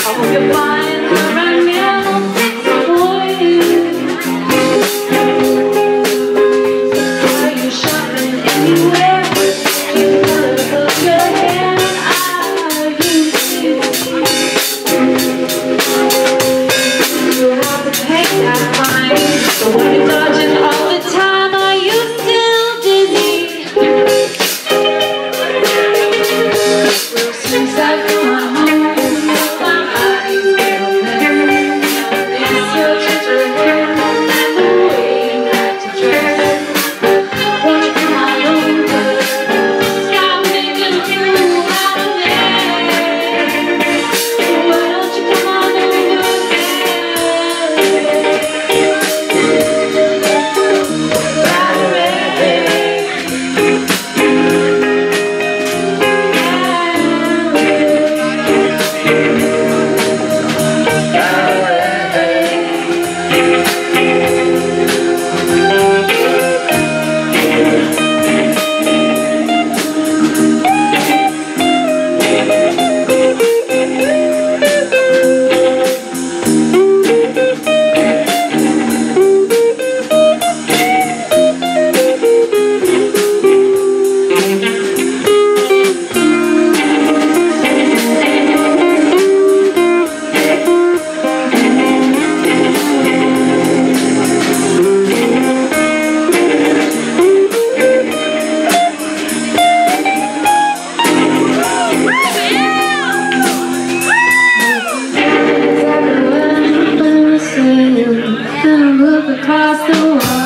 hope you find the right man for you. Are you shopping anywhere? You gotta put your hand out. You have to pay that fine. So when you're dodging all the time, are you still dizzy? Since I've come home, my body's getting better. It's your ginger hair and the way you like to dress. Won't you come on over? Stop making a fool out of me. Why don't you come on over? Across the world.